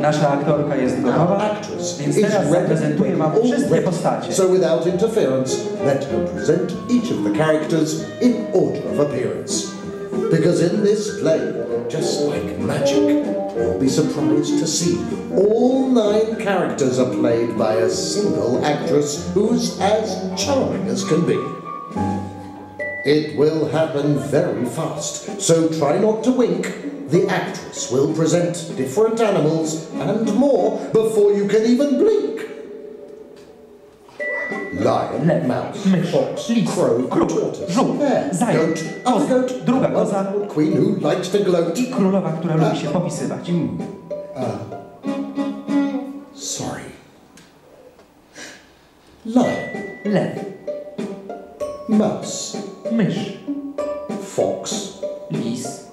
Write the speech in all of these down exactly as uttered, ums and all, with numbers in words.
Nasza aktorka jest gotowa, więc teraz zaprezentuje wam wszystkie postacie. So without interference, let her present each of the characters in order of appearance. Because in this play, just like magic, you'll be surprised to see all nine characters are played by a single actress who's as charming as can be. It will happen very fast, so try not to wink. The actress will present different animals and more before you can even blink. Lion, Lew, mouse, mysz, fox, lis, crow, kruk, tortoise, żółw, hare, zając, goat, koza, other goat, druga a koza wonderful queen who likes to gloat. i królowa, która lubi się popisywać. Sorry. Lion, Lew, mouse, mysz, fox, lis,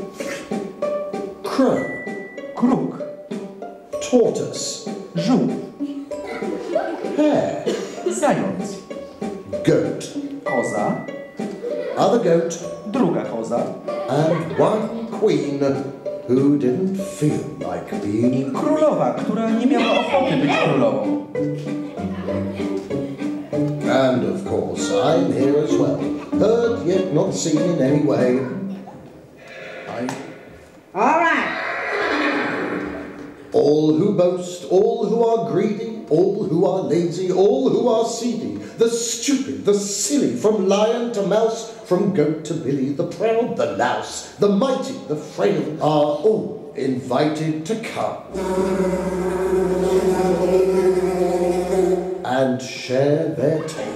crow, kruk, tortoise, żółw, hare, zając, goat, koza, other goat, druga koza and one queen who didn't feel like i being królowa, która nie miała ochoty być królową. And of course, I'm here as well. Heard yet not seen in any way. I... All right. All who boast, all who are greedy, all who are lazy, all who are seedy, the stupid, the silly, from lion to mouse, from goat to billy, the proud, the louse, the mighty, the frail, are all invited to come and share their tale.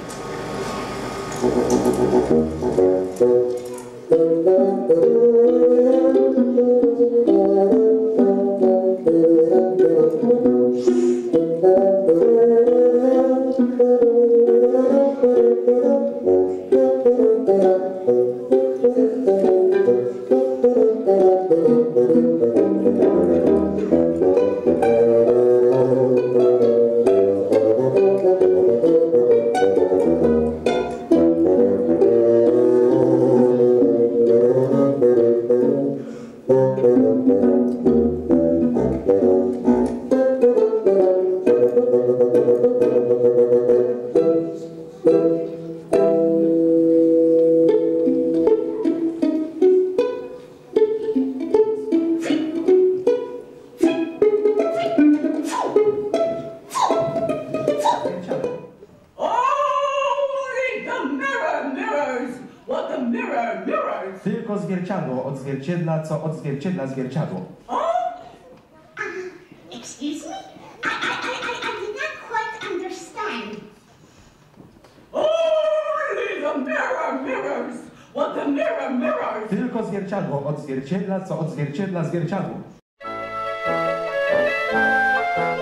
Tylko zwierciadło odzwierciedla, co odzwierciedla zwierciadło. Excuse me? I, I, I, I, I did not quite understand. Only the mirror mirrors what the mirror mirrors. Tylko zwierciadło odzwierciedla, co odzwierciedla zwierciadło.